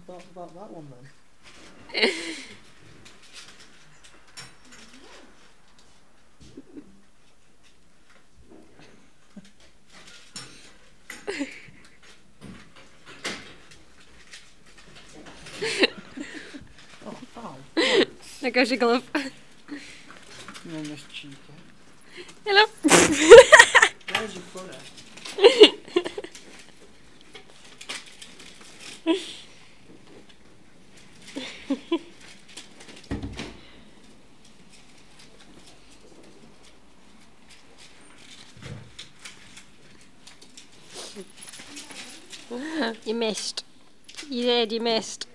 about that one then? Oh, thanks. There goes your glove. No mischief. Hello. There's your footer. You missed. You did, you missed.